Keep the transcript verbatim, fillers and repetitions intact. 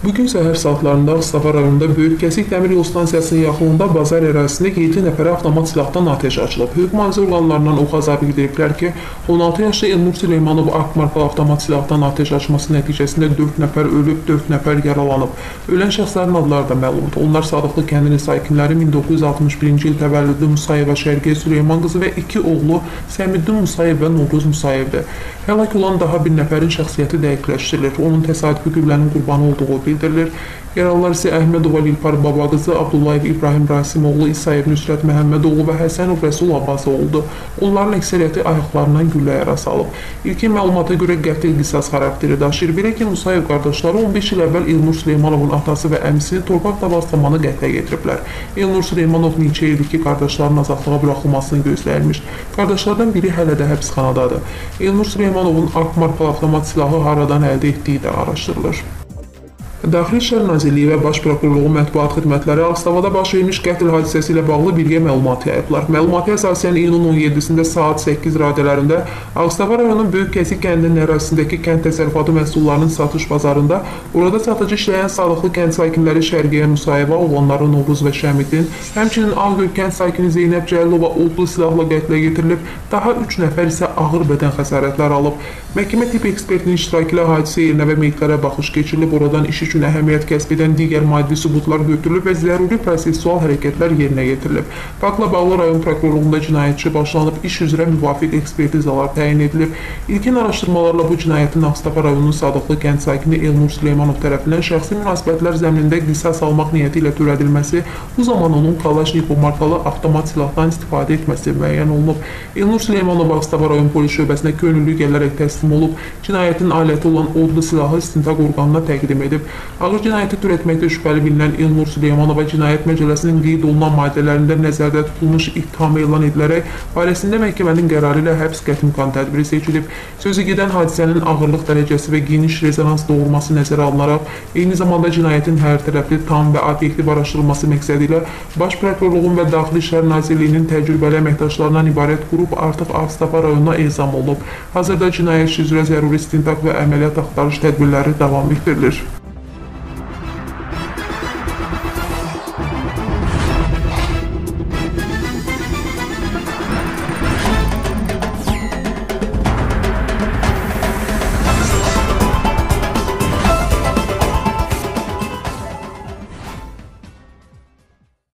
Bugün səhər saatlarında Ağstafa rayonunda Böyük Kəsik Dəmir Yolu Stansiyasının yaxınlığında bazar ərazisində yeddi nəfərə avtomat silahdan atəş açılıb. Hüquq mühafizə orqanlarından OXAZ bildiriblər ki, on altı yaşlı Elnur Süleymanov Ak markalı avtomat silahdan atəş açması nəticəsində dörd nəfər ölüb, dörd nəfər yaralanıb. Ölən şəxslərin adları da məlumdur. Onlar Sadıqlı kəndinin sakinləri min doqquz yüz altmış birinci il təvəllüdlü Musayeva Şərqiyə Süleyman qızı və iki oğlu Səmiddin Musayev və Novruz Musayevdir. Həlak olan daha bir nəfərin şəxsiyyəti dəqiqləşdirilir. Onun təsadüfi qüvvənin qurbanı olduğu bildirilir. Yaralılar isə Əhmədova Lilpar Babaqızı, Abdullayev İbrahim Rasimoğlu, İsayev Nüsrət Məhəmmədoğlu və Həsənov Rəsul Abbasoğludur. Onların əksəriyyəti ayaqlarından güllə yara salıb. İlkin məlumata görə qətil qisas xarakteri daşıyır. Belə ki, Musayev qardaşları on beş il əvvəl Elnur Süleymanovun atası və əmisi torpaq davaslanmanı qətlə getiriblər. Elnur Süleymanov neçə ildir ki, qardaşların azadlığa buraxılmasını gözləyirmiş. Qardaşlardan biri hələ də həbsxanadadır. Elnur Süleymanovun Ak markalı avtomat silahı haradan əldə etdiyi də araşdırılır. Daxili İşlər Nazirliyi və Baş Prokurorluğu mətbuat xidmətləri Ağstavada baş vermiş qətl hadisəsi ilə bağlı birgə məlumat yayıblar. Məlumata əsasən iyunun on yeddisində saat səkkiz radələrində Ağstava rayonunun Böyük Kəsik kəndinin ərazisindəki kənd təsərrüfatı məhsullarının satış bazarında orada satıcı işləyən Sadıqlı kənd sakinləri Şərqiyə Musayeva, oğlanları Novruz və Şəmiddin, həmçinin Ağgöl kənd sakini Zeynəb Cəlilova odlu silahla qətlə getirilib, daha üç nəfər isə ağır bədən xəsarətləri alıb. Məhkəmə tibb ekspertinin iştirakı ilə hadisə yerinə və meyitlərə baxış keçirilib, oradan iş üçün əhəmiyyət kəsb edən digər maddi sübutlar götürülüb və zəruri prosessual hərəkətlər yerinə yetirilib. Faktla bağlı rayon prokurorluğunda cinayətçi başlanıb, iş üzrə müvafiq ekspertizalar təyin edilib. İlkin araşdırmalarla bu cinayətin Ağstafa rayonunun Sadıqlı kənd sakini Elnur Süleymanov tərəfindən şəxsi münasibətlər zəminində qisas almaq niyyəti ilə törədilməsi, bu zaman onun Kalaşnikov markalı avtomat silahdan istifadə etməsi müəyyən olunub. Elnur Süleymanov Ağstafa rayon polis şöbəsinə könüllü gələrək təslim olub, cinayətin aləti olan odlu silahı istintaq orqanına təqdim edib. Ağır cinayəti törətməkdə şübhəli bilinən Elnur Süleymanova Cinayət Məcəlləsinin qeyd olunan maddələrində nəzərdə tutulmuş ittiham elan edilərək barəsində məhkəmənin qərarı ilə həbs qətimkan tədbiri seçilib. Sözü gedən hadisənin ağırlıq dərəcəsi və geniş rezonans doğurması nəzərə alınaraq, eyni zamanda cinayətin hər tərəfli, tam və obyektiv araşdırılması məqsədi ilə Baş Prokurorluğun və Daxili İşlər Nazirliyinin təcrübəli əməkdaşlarından ibarət qrup artıq Ağstafa rayonuna ezam olunub. Hazırda cinayət işi üzrə zəruri istintaq və əməliyyat axtarış tədbirləri davam etdirilir.